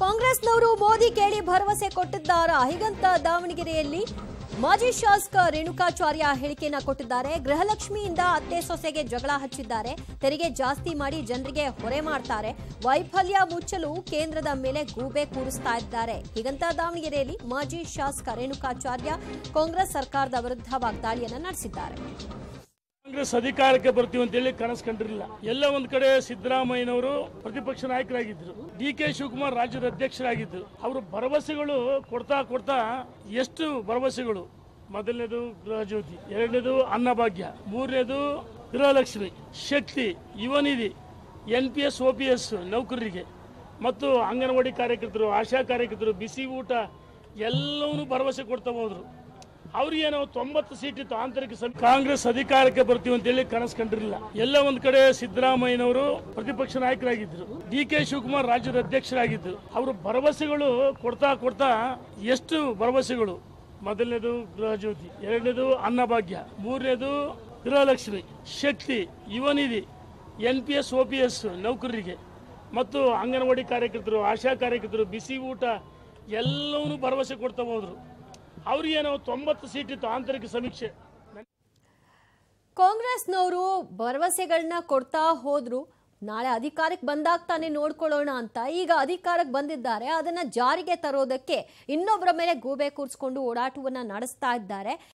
ಕಾಂಗ್ರೆಸ್ನವರು ಮೋದಿ ಕೇಳಿ ಭರವಸೆ ಕೊಟ್ಟಿದ್ದಾರಾ? ಹೀಗಂತ ದಾವಣಗೆರೆಯಲ್ಲಿ ಮಾಜಿ ಶಾಸಕ ರೇಣುಕಾಚಾರ್ಯ ಹೇಳಿಕೆಯನ್ನ ಕೊಟ್ಟಿದ್ದಾರೆ. ಗೃಹಲಕ್ಷ್ಮಿಯಿಂದ ಅತ್ತೆ ಸೊಸೆಗೆ ಜಗಳ ಹಚ್ಚಿದ್ದಾರೆ. ತೆರಿಗೆ ಜಾಸ್ತಿ ಮಾಡಿ ಜನರಿಗೆ ಹೊರೆ ಮಾಡ್ತಾರೆ. ವೈಫಲ್ಯ ಮುಚ್ಚಲು ಕೇಂದ್ರದ ಮೇಲೆ ಗೂಬೆ ಕೂರಿಸ್ತಾ ಇದ್ದಾರೆ. ಹೀಗಂತ ದಾವಣಗೆರೆಯಲ್ಲಿ ಮಾಜಿ ಶಾಸಕ ರೇಣುಕಾಚಾರ್ಯ ಕಾಂಗ್ರೆಸ್ ಸರ್ಕಾರದ ವಿರುದ್ಧ ವಾಗ್ದಾಳಿಯನ್ನ ನಡೆಸಿದ್ದಾರೆ. ಕಾಂಗ್ರೆಸ್ ಅಧಿಕಾರಕ್ಕೆ ಬರ್ತೀವಿ ಅಂತ ಹೇಳಿ ಕನಸು ಕಂಡಿರಲಿಲ್ಲ. ಎಲ್ಲ ಒಂದ್ ಕಡೆ ಸಿದ್ದರಾಮಯ್ಯನವರು ಪ್ರತಿಪಕ್ಷ ನಾಯಕರಾಗಿದ್ರು, ಡಿ.ಕೆ. ಶಿವಕುಮಾರ್ ರಾಜ್ಯದ ಅಧ್ಯಕ್ಷರಾಗಿದ್ರು. ಅವರು ಭರವಸೆಗಳು ಕೊಡ್ತಾ ಎಷ್ಟು ಭರವಸೆಗಳು. ಮೊದಲನೇದು ಗೃಹ ಜ್ಯೋತಿ, ಎರಡನೇದು ಅನ್ನಭಾಗ್ಯ, ಮೂರನೇದು ಗೃಹಲಕ್ಷ್ಮಿ, ಶಕ್ತಿ, ಯುವ ನಿಧಿ, NPS OPS ನೌಕರರಿಗೆ ಮತ್ತು ಅಂಗನವಾಡಿ ಕಾರ್ಯಕರ್ತರು, ಆಶಾ ಕಾರ್ಯಕರ್ತರು, ಬಿಸಿ ಊಟ ಎಲ್ಲವನ್ನೂ ಭರವಸೆ ಕೊಡ್ತಾ ಹೋದ್ರು. ಅವ್ರಿಗೇನೋ 90 ಸೀಟ್ ಇತ್ತು ಆಂತರಿಕ. ಕಾಂಗ್ರೆಸ್ ಅಧಿಕಾರಕ್ಕೆ ಬರ್ತೀವಿ ಅಂತ ಹೇಳಿ ಕನಸು ಕಂಡಿರಲಿಲ್ಲ. ಎಲ್ಲ ಒಂದ್ ಕಡೆ ಸಿದ್ದರಾಮಯ್ಯನವರು ಪ್ರತಿಪಕ್ಷ ನಾಯಕರಾಗಿದ್ರು, ಡಿ.ಕೆ. ಶಿವಕುಮಾರ್ ರಾಜ್ಯದ ಅಧ್ಯಕ್ಷರಾಗಿದ್ರು. ಅವರು ಭರವಸೆಗಳು ಕೊಡ್ತಾ ಎಷ್ಟು ಭರವಸೆಗಳು. ಮೊದಲನೇದು ಗೃಹ ಜ್ಯೋತಿ, ಎರಡನೇದು ಅನ್ನಭಾಗ್ಯ, ಮೂರನೇದು ಗೃಹಲಕ್ಷ್ಮಿ, ಶಕ್ತಿ, ಯುವ ನಿಧಿ, NPS OPS ನೌಕರರಿಗೆ ಮತ್ತು ಅಂಗನವಾಡಿ ಕಾರ್ಯಕರ್ತರು, ಆಶಾ ಕಾರ್ಯಕರ್ತರು, ಬಿಸಿ ಊಟ ಎಲ್ಲವನ್ನೂ ಭರವಸೆ ಕೊಡ್ತಾ ಹೋದ್ರು. ಅವ್ರಿಗೇನೋ 90 ಸೀಟ್ ಇತ್ತು ಆಂತರಿಕ ಸಮೀಕ್ಷೆ. ಕಾಂಗ್ರೆಸ್ನವರು ಭರವಸೆಗಳನ್ನ ಕೊಡ್ತಾ ಹೋದ್ರು. ನಾಳೆ ಅಧಿಕಾರಕ್ಕೆ ಬಂದಾಗ ತಾನೇ ನೋಡ್ಕೊಳ್ಳೋಣ ಅಂತ ಈಗ ಅಧಿಕಾರಕ್ಕೆ ಬಂದಿದ್ದಾರೆ. ಅದನ್ನ ಜಾರಿಗೆ ತರೋದಕ್ಕೆ ಇನ್ನೊಬ್ಬರ ಮೇಲೆ ಗೂಬೆ ಕೂರಿಸ್ಕೊಂಡು ಓಡಾಟವನ್ನ ನಡೆಸ್ತಾ ಇದ್ದಾರೆ.